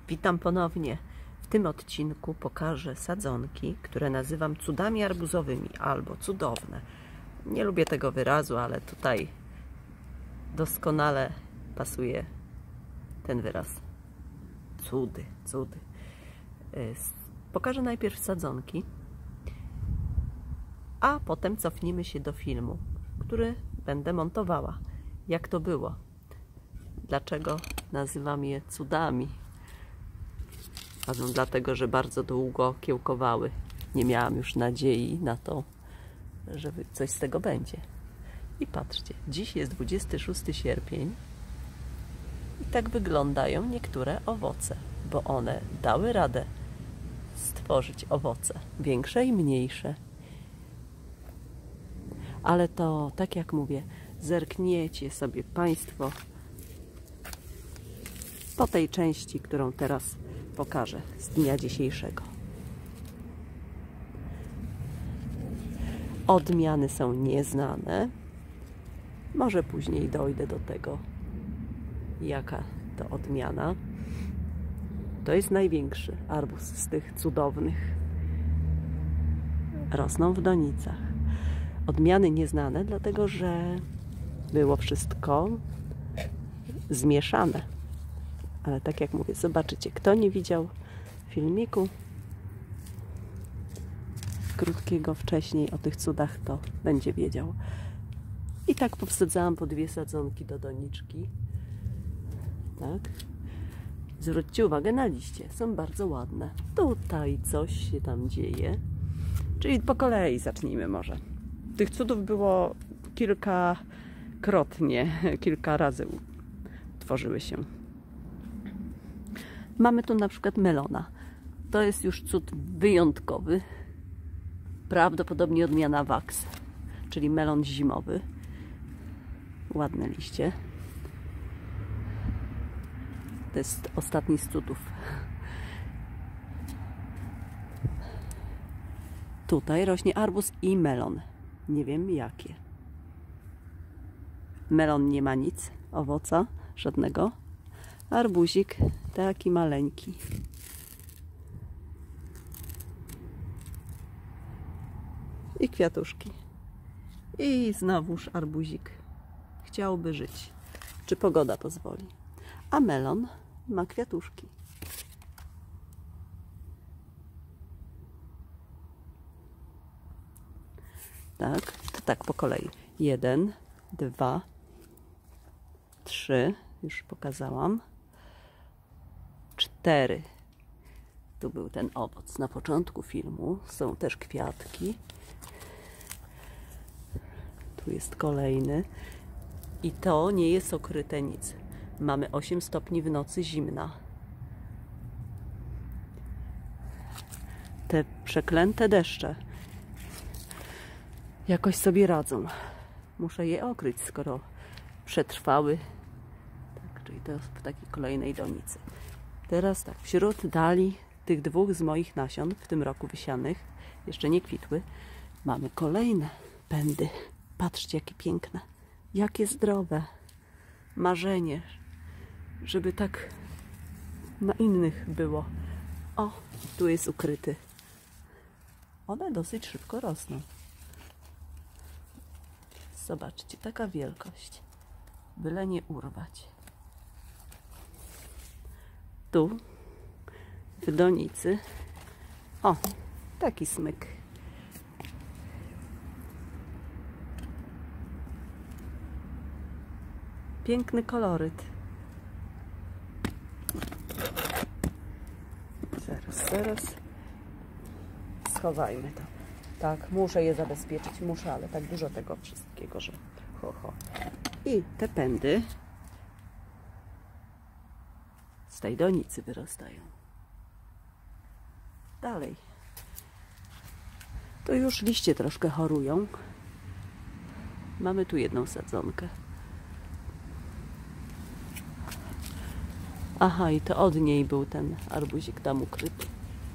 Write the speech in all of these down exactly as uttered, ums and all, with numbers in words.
Witam ponownie. W tym odcinku pokażę sadzonki, które nazywam cudami arbuzowymi albo cudowne. Nie lubię tego wyrazu, ale tutaj doskonale pasuje ten wyraz. Cudy, cudy. Pokażę najpierw sadzonki, a potem cofnijmy się do filmu, który będę montowała. Jak to było? Dlaczego nazywam je cudami? Ano dlatego, że bardzo długo kiełkowały. Nie miałam już nadziei na to, że coś z tego będzie. I patrzcie, dziś jest dwudziesty szósty sierpień i tak wyglądają niektóre owoce, bo one dały radę stworzyć owoce, większe i mniejsze. Ale to, tak jak mówię, zerkniecie sobie Państwo po tej części, którą teraz pokażę z dnia dzisiejszego. Odmiany są nieznane. Może później dojdę do tego, jaka to odmiana. To jest największy arbuz z tych cudownych. Rosną w donicach. Odmiany nieznane, dlatego że było wszystko zmieszane. Ale tak jak mówię, zobaczycie, kto nie widział filmiku krótkiego wcześniej o tych cudach, to będzie wiedział. I tak powsadzałam po dwie sadzonki do doniczki. Tak. Zwróćcie uwagę na liście, są bardzo ładne. Tutaj coś się tam dzieje. Czyli po kolei zacznijmy może. Tych cudów było kilkakrotnie, kilka razy tworzyły się. Mamy tu na przykład melona. To jest już cud wyjątkowy. Prawdopodobnie odmiana Wax, czyli melon zimowy. Ładne liście. To jest ostatni z cudów. Tutaj rośnie arbuz i melon. Nie wiem jakie. Melon nie ma nic, owoca żadnego. Arbuzik taki maleńki. I kwiatuszki. I znowuż arbuzik. Chciałby żyć. Czy pogoda pozwoli. A melon ma kwiatuszki. Tak, to tak po kolei. Jeden, dwa, trzy. Już pokazałam. Cztery. Tu był ten owoc na początku filmu. Są też kwiatki. Tu jest kolejny. I to nie jest okryte nic. Mamy osiem stopni w nocy, zimna. Te przeklęte deszcze jakoś sobie radzą. Muszę je okryć, skoro przetrwały. Tak, czyli to w takiej kolejnej donicy. Teraz tak, wśród dali tych dwóch z moich nasion w tym roku wysianych, jeszcze nie kwitły, mamy kolejne pędy. Patrzcie, jakie piękne, jakie zdrowe. Marzenie, żeby tak na innych było. O, tu jest ukryty. One dosyć szybko rosną. Zobaczcie, taka wielkość. Byle nie urwać. Tu w donicy o, taki smyk. Piękny koloryt. Zaraz, zaraz schowajmy to. Tak, muszę je zabezpieczyć, muszę, ale tak dużo tego wszystkiego, że ho, ho. I te pędy z tej donicy wyrastają. Dalej. To już liście troszkę chorują. Mamy tu jedną sadzonkę. Aha, i to od niej był ten arbuzik tam ukryty.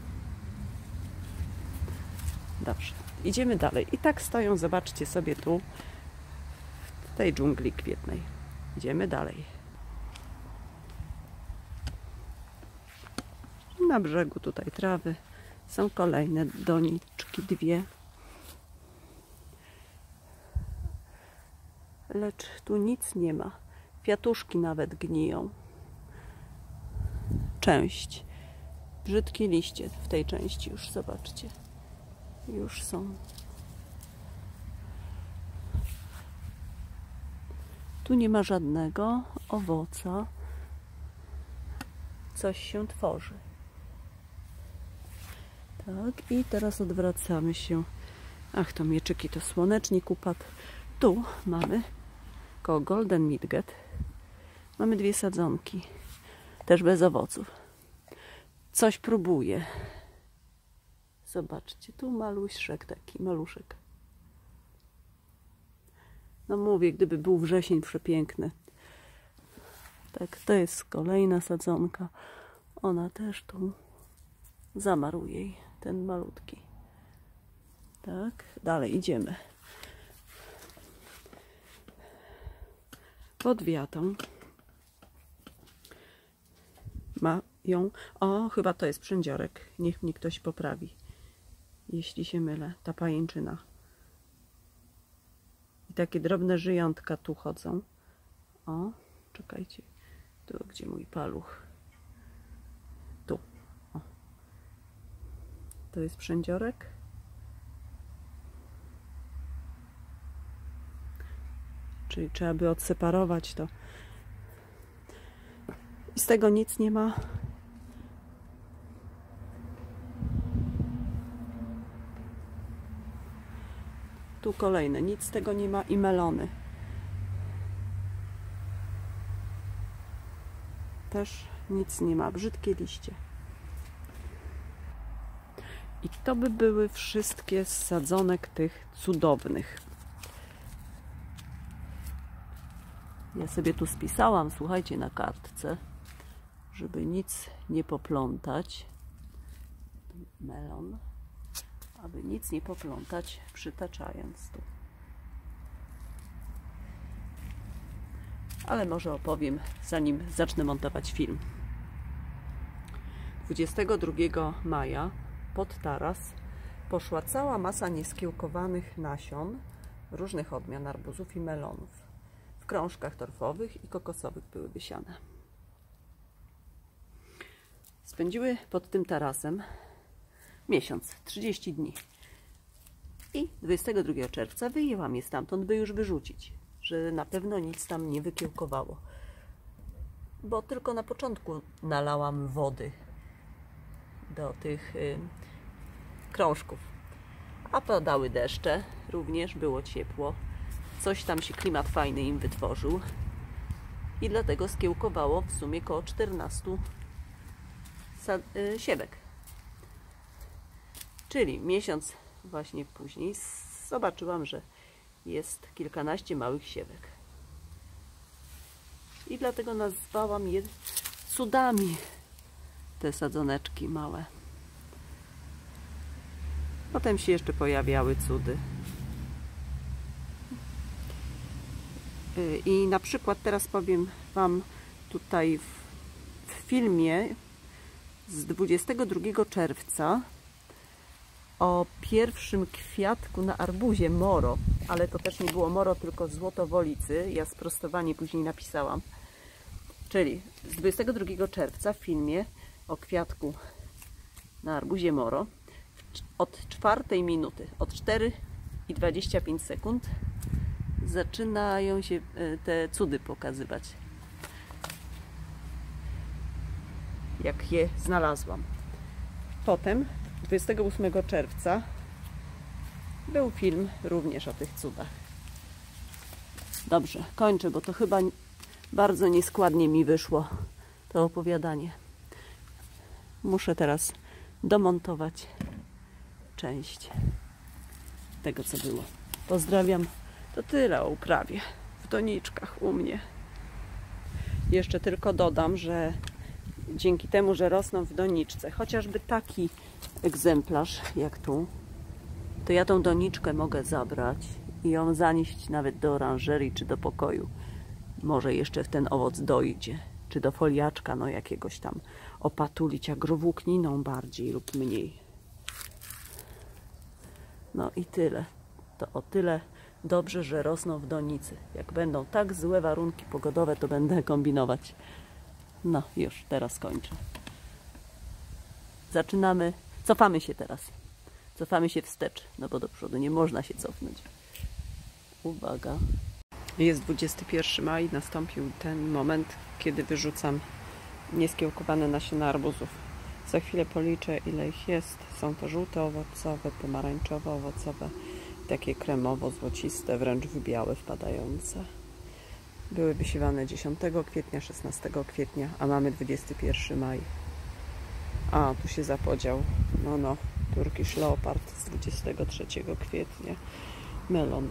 Dobrze, idziemy dalej. I tak stoją, zobaczcie sobie tu, w tej dżungli kwietnej. Idziemy dalej. Na brzegu tutaj trawy są kolejne doniczki, dwie. Lecz tu nic nie ma. Kwiatuszki nawet gniją. Część. Brzydkie liście w tej części już, zobaczcie. Już są. Tu nie ma żadnego owoca. Coś się tworzy. Tak, i teraz odwracamy się. Ach, to mieczyki, to słonecznik upadł. Tu mamy koło Golden Midget. Mamy dwie sadzonki. Też bez owoców. Coś próbuje. Zobaczcie, tu maluszek taki, maluszek. No mówię, gdyby był wrzesień przepiękny. Tak, to jest kolejna sadzonka. Ona też tu zamarł jej, ten malutki. Tak, dalej idziemy. Pod wiatą ma ją, o, chyba to jest przędziorek. Niech mnie ktoś poprawi, jeśli się mylę. Ta pajęczyna. I takie drobne żyjątka tu chodzą. O, czekajcie. Tu, gdzie mój paluch. Tu. O. To jest przędziorek. Czyli trzeba by odseparować to. I z tego nic nie ma. Tu kolejne. Nic z tego nie ma. I melony. Też nic nie ma. Brzydkie liście. I to by były wszystkie z sadzonek tych cudownych. Ja sobie tu spisałam, słuchajcie, na kartce, żeby nic nie poplątać. Melon. Aby nic nie poplątać, przytaczając tu. Ale może opowiem, zanim zacznę montować film. dwudziestego drugiego maja pod taras poszła cała masa nieskiełkowanych nasion różnych odmian arbuzów i melonów. W krążkach torfowych i kokosowych były wysiane. Spędziły pod tym tarasem miesiąc, trzydzieści dni. I dwudziestego drugiego czerwca wyjęłam je stamtąd, by już wyrzucić, że na pewno nic tam nie wykiełkowało. Bo tylko na początku nalałam wody do tych y, krążków. A padały deszcze, również było ciepło. Coś tam się klimat fajny im wytworzył. I dlatego skiełkowało w sumie koło czternastu y, siewek. Czyli miesiąc właśnie później zobaczyłam, że jest kilkanaście małych siewek. I dlatego nazwałam je cudami, te sadzoneczki małe. Potem się jeszcze pojawiały cudy. I na przykład teraz powiem Wam tutaj w, w filmie z dwudziestego drugiego czerwca o pierwszym kwiatku na arbuzie moro, ale to też nie było moro, tylko złotowolicy. Ja sprostowanie później napisałam. Czyli z dwudziestego drugiego czerwca w filmie o kwiatku na arbuzie moro od czwartej minuty, od cztery i dwadzieścia pięć sekund zaczynają się te cudy pokazywać. Jak je znalazłam. Potem dwudziestego ósmego czerwca był film również o tych cudach. Dobrze, kończę, bo to chyba bardzo nieskładnie mi wyszło to opowiadanie. Muszę teraz domontować część tego, co było. Pozdrawiam. To tyle o uprawie w doniczkach u mnie. Jeszcze tylko dodam, że dzięki temu, że rosną w doniczce, chociażby taki egzemplarz jak tu, to ja tą doniczkę mogę zabrać i ją zanieść nawet do oranżerii czy do pokoju. Może jeszcze w ten owoc dojdzie. czy do foliaczka, no jakiegoś tam opatulić agrowłókniną bardziej lub mniej. No i tyle. To o tyle dobrze, że rosną w donicy. Jak będą tak złe warunki pogodowe, to będę kombinować. No już, teraz kończę. Zaczynamy, cofamy się teraz. Cofamy się wstecz, no bo do przodu nie można się cofnąć. Uwaga. Jest dwudziesty pierwszy maj, nastąpił ten moment, kiedy wyrzucam nieskiełkowane nasiona arbuzów. Za chwilę policzę, ile ich jest. Są to żółte owocowe, pomarańczowe owocowe, takie kremowo-złociste, wręcz w białe wpadające. Były wysiewane dziesiątego kwietnia, szesnastego kwietnia, a mamy dwudziesty pierwszy maj. A, tu się zapodział. No, no, Turkish Leopard z dwudziestego trzeciego kwietnia. Melon.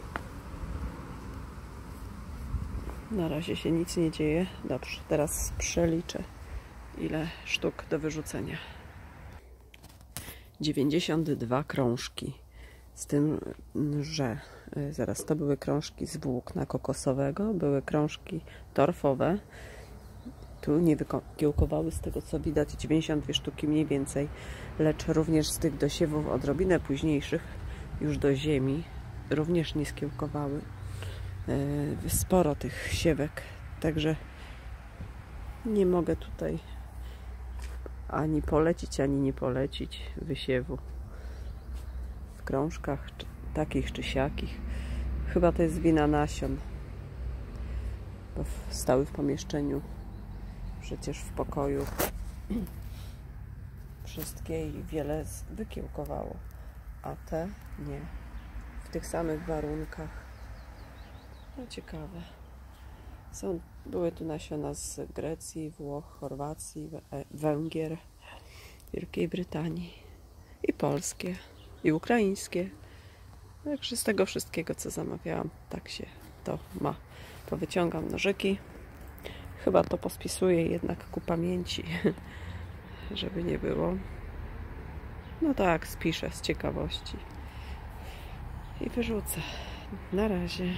Na razie się nic nie dzieje. Dobrze, teraz przeliczę, ile sztuk do wyrzucenia. dziewięćdziesiąt dwa krążki. Z tym, że zaraz to były krążki z włókna kokosowego, były krążki torfowe. Tu nie wykiełkowały, z tego co widać, dziewięćdziesiąt dwie sztuki mniej więcej, lecz również z tych dosiewów odrobinę późniejszych, już do ziemi, również nie skiełkowały. Sporo tych siewek, także nie mogę tutaj ani polecić, ani nie polecić wysiewu w krążkach, czy takich czy siakich. Chyba to jest wina nasion, bo stały w pomieszczeniu, przecież w pokoju. Wszystkie i wiele wykiełkowało, a te nie. W tych samych warunkach. No ciekawe. Są, były tu nasiona z Grecji, Włoch, Chorwacji, Węgier, Wielkiej Brytanii i polskie, i ukraińskie. Także z tego wszystkiego, co zamawiałam, tak się to ma. Powyciągam nożyki. Chyba to pospisuję jednak ku pamięci, żeby nie było. No tak, spiszę z ciekawości. I wyrzucę. Na razie.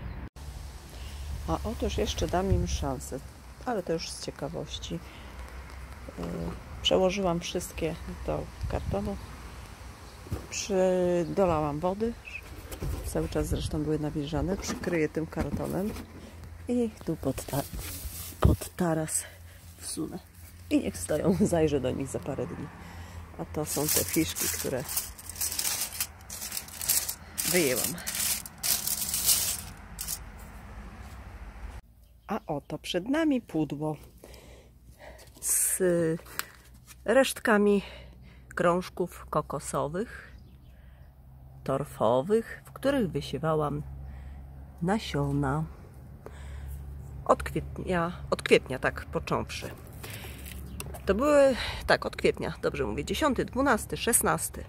A otóż jeszcze dam im szansę, ale to już z ciekawości. Przełożyłam wszystkie do kartonu. Dolałam wody. Cały czas zresztą były nawilżane. Przykryję tym kartonem i tu pod, ta pod taras wsunę. I niech stoją. Zajrzę do nich za parę dni. A to są te fiszki, które wyjęłam. A oto przed nami pudło z resztkami krążków kokosowych, torfowych, w których wysiewałam nasiona od kwietnia, od kwietnia tak począwszy. To były, tak, od kwietnia, dobrze mówię, dziesiąty, dwunasty, szesnasty.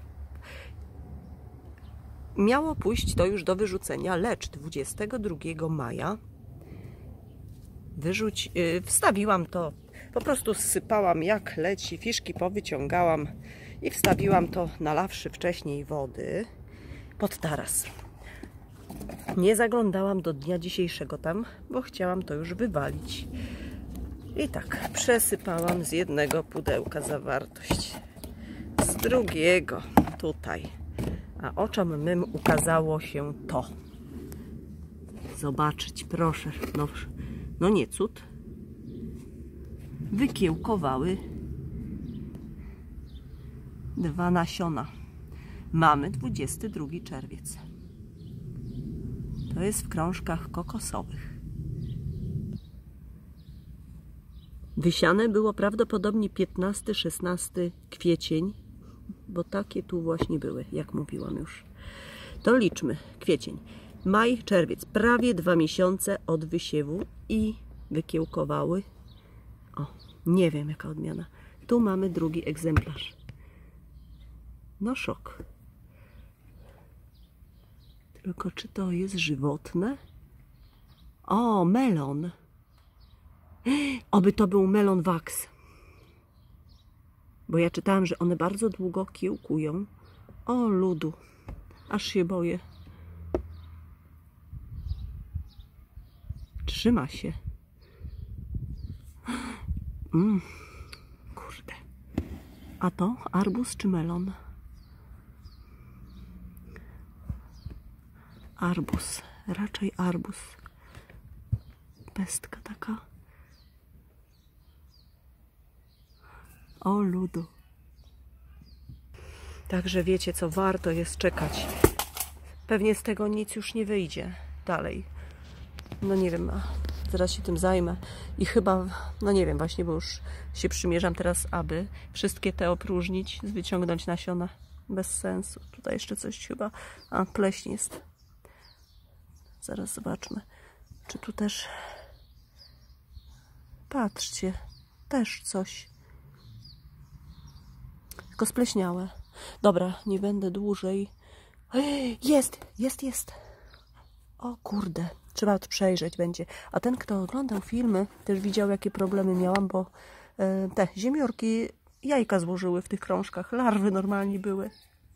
Miało pójść to już do wyrzucenia, lecz dwudziestego drugiego maja Wyrzuć, yy, wstawiłam to, po prostu zsypałam jak leci, fiszki powyciągałam i wstawiłam to, nalawszy wcześniej wody, pod taras. Nie zaglądałam do dnia dzisiejszego tam, bo chciałam to już wywalić. I tak, przesypałam z jednego pudełka zawartość, z drugiego tutaj, a oczom mym ukazało się to. Zobaczyć, proszę, no, no nie cud. Wykiełkowały dwa nasiona. Mamy dwudziesty drugi czerwiec. To jest w krążkach kokosowych. Wysiane było prawdopodobnie piętnasty szesnasty kwiecień, bo takie tu właśnie były, jak mówiłam już. To liczmy. Kwiecień, maj, czerwiec. Prawie dwa miesiące od wysiewu i wykiełkowały. O, nie wiem jaka odmiana. Tu mamy drugi egzemplarz. No szok. Tylko czy to jest żywotne? O, melon. Oby to był melon wax. Bo ja czytałam, że one bardzo długo kiełkują. O ludu. Aż się boję. Trzyma się. Mm, kurde. A to arbuz czy melon? Arbuz. Raczej arbuz. Pestka taka. O ludu. Także wiecie co, warto jest czekać. Pewnie z tego nic już nie wyjdzie dalej. No nie wiem, zaraz się tym zajmę. I chyba, no nie wiem właśnie, bo już się przymierzam teraz, aby wszystkie te opróżnić, wyciągnąć nasiona. Bez sensu. Tutaj jeszcze coś chyba, a pleśń jest. Zaraz zobaczmy, czy tu też, patrzcie, też coś. Tylko spleśniałe. Dobra, nie będę dłużej. Jest, jest, jest. O kurde, trzeba to przejrzeć będzie. A ten, kto oglądał filmy, też widział, jakie problemy miałam, bo e, te ziemiorki jajka złożyły w tych krążkach. Larwy normalnie były.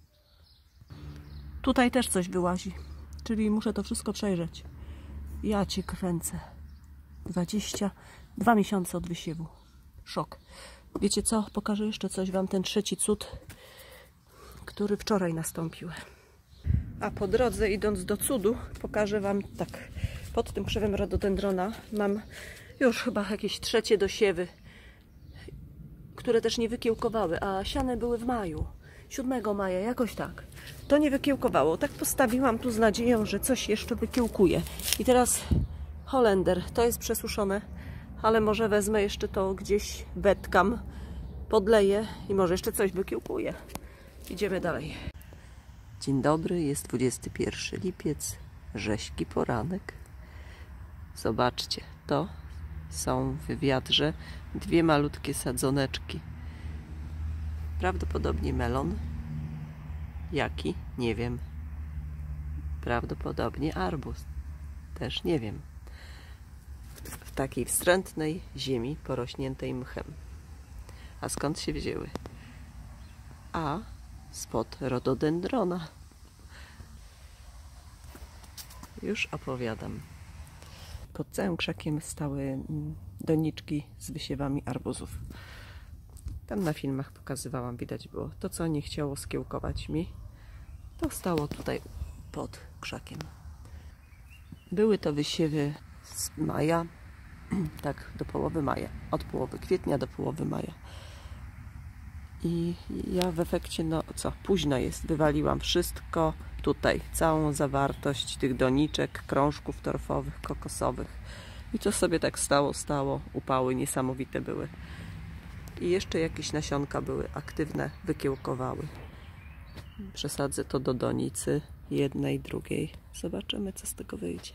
Tutaj też coś wyłazi, czyli muszę to wszystko przejrzeć. Ja cię kręcę. dwadzieścia dwa miesiące od wysiewu. Szok. Wiecie co? Pokażę jeszcze coś wam, ten trzeci cud, który wczoraj nastąpił. A po drodze, idąc do cudu, pokażę wam tak. Pod tym krzewem rododendrona mam już chyba jakieś trzecie dosiewy, które też nie wykiełkowały, a siane były w maju. siódmego maja, jakoś tak. To nie wykiełkowało. Tak postawiłam tu z nadzieją, że coś jeszcze wykiełkuje. I teraz Holender. To jest przesuszone, ale może wezmę jeszcze to gdzieś, wetkam, podleję i może jeszcze coś wykiełkuje. Idziemy dalej. Dzień dobry, jest dwudziesty pierwszy lipiec, rześki poranek. Zobaczcie, to są w wiadrze dwie malutkie sadzoneczki. Prawdopodobnie melon. Jaki? Nie wiem. Prawdopodobnie arbuz. Też nie wiem. W takiej wstrętnej ziemi porośniętej mchem. A skąd się wzięły? A spod rododendrona. Już opowiadam. Pod całym krzakiem stały doniczki z wysiewami arbuzów. Tam na filmach pokazywałam, widać było. To, co nie chciało skiełkować mi, to stało tutaj pod krzakiem. Były to wysiewy z maja, tak do połowy maja, od połowy kwietnia do połowy maja. I ja w efekcie, no co, późno jest, wywaliłam wszystko tutaj, całą zawartość tych doniczek, krążków torfowych, kokosowych. I co sobie tak stało, stało, upały niesamowite były. I jeszcze jakieś nasionka były aktywne, wykiełkowały. Przesadzę to do donicy, jednej, drugiej. Zobaczymy, co z tego wyjdzie.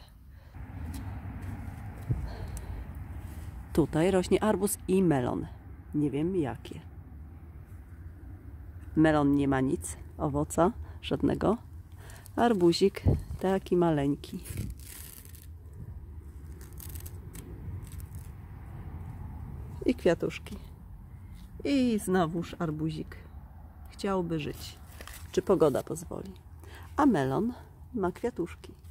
Tutaj rośnie arbuz i melon. Nie wiem jakie. Melon nie ma nic, owoca żadnego. Arbuzik taki maleńki. I kwiatuszki. I znowuż arbuzik. Chciałby żyć. Czy pogoda pozwoli. A melon ma kwiatuszki.